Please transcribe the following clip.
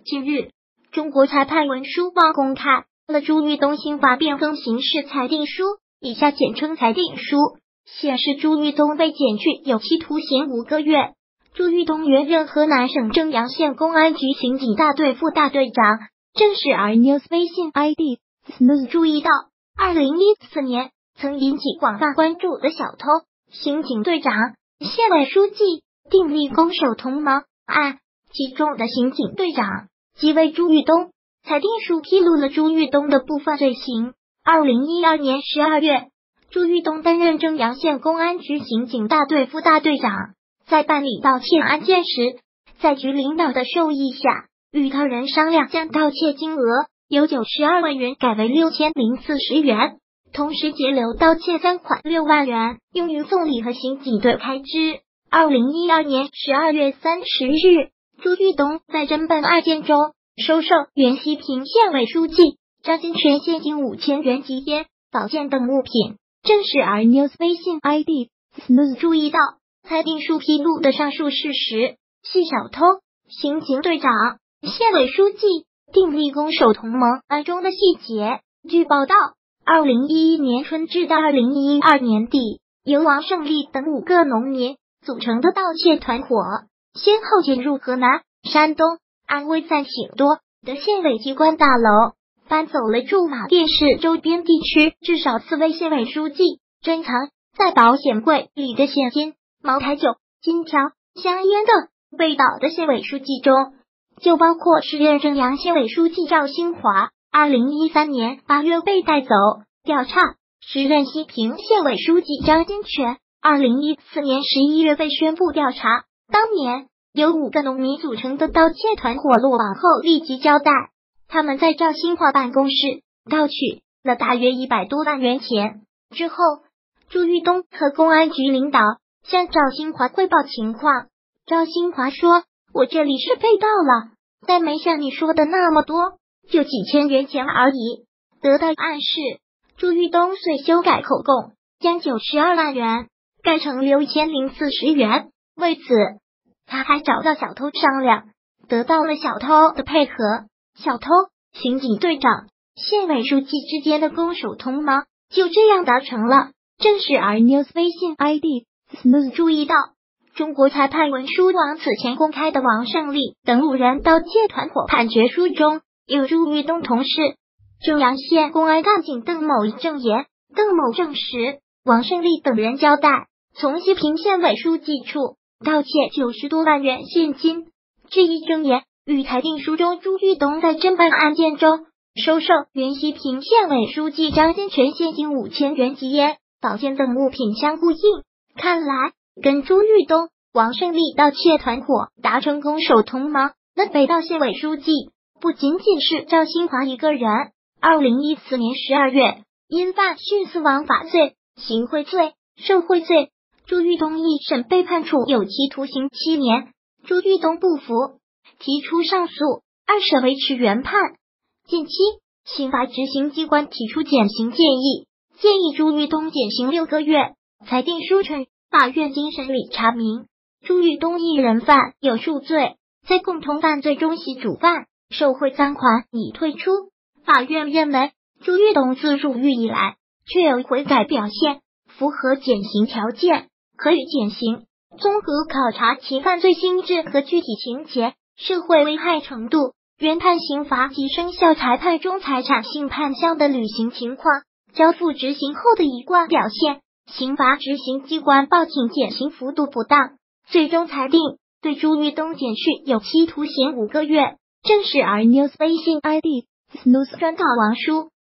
近日，中国裁判文书网公开了朱玉东刑法变更刑事裁定书，以下简称裁定书，显示朱玉东被减去有期徒刑5个月。朱玉东原任河南省正阳县公安局刑警大队副大队长。正是 RNews 微信 ID snooze 注意到，2014年曾引起广泛关注的小偷、刑警队长、县委书记订立攻守同谋案，其中的刑警队长即为朱玉东。裁定书披露了朱玉东的部分罪行。2012年12月，朱玉东担任正阳县公安局刑警大队副大队长，在办理盗窃案件时，在局领导的授意下，与他人商量将盗窃金额由92万元改为6040元，同时截留盗窃赃款6万元，用于送礼和刑警队开支。2012年12月30日，朱玉东在侦办案件中收受原西平县委书记张金泉现金5000元及烟、宝剑等物品。正是 RNews 微信 ID snooze 注意到，裁定书披露的上述事实系小偷、刑警队长、县委书记订立攻守同盟案中的细节。据报道，2011年春至到2012年底，由王胜利等5个农民组成的盗窃团伙，先后进入河南、山东、安徽在挺多的县委机关大楼，搬走了驻马店市周边地区至少4位县委书记珍藏在保险柜里的现金、茅台酒、金条、香烟等。被盗的县委书记中，就包括时任正阳县委书记赵兴华，2013年8月被带走调查；时任西平县委书记张金泉，2014年11月被宣布调查。当年由5个农民组成的盗窃团伙落网后立即交代，他们在赵兴华办公室盗取了大约100多万元钱。之后，朱玉东和公安局领导向赵兴华汇报情况。赵兴华说：“我这里是被盗了，但没像你说的那么多，就几千元钱而已。”得到暗示，朱玉东遂修改口供，将92万元改成6040元。为此，他还找到小偷商量，得到了小偷的配合。小偷、刑警队长、县委书记之间的攻守同盟就这样达成了。正是 RNews 微信 ID snooze 注意到，中国裁判文书网此前公开的王胜利等5人盗窃团伙判决书中，有朱玉东同事正阳县公安干警邓某证言。邓某证实，王胜利等人交代，从西平县委书记处盗窃90多万元现金。这一证言与裁定书中朱玉东在侦办案件中收受原西平县委书记张金泉现金5000元及烟、宝剑等物品相呼应。看来，跟朱玉东、王胜利盗窃团伙达成攻守同盟，那被盗县委书记不仅仅是赵兴华一个人。2014年12月，因犯徇私枉法罪、行贿罪、受贿罪，朱玉东一审被判处有期徒刑7年。朱玉东不服，提出上诉，2审维持原判。近期，刑罚执行机关提出减刑建议，建议朱玉东减刑6个月。裁定书称，法院经审理查明，朱玉东一人犯有数罪，在共同犯罪中系主犯，受贿赃款已退出。法院认为，朱玉东自入狱以来确有悔改表现，符合减刑条件，可予减刑。综合考察其犯罪性质和具体情节、社会危害程度、原判刑罚及生效裁判中财产性判项的履行情况、交付执行后的一贯表现，刑罚执行机关报请减刑幅度不当，最终裁定对朱玉东减去有期徒刑5个月。正是 RNews 微信 ID snooze 专稿王叔。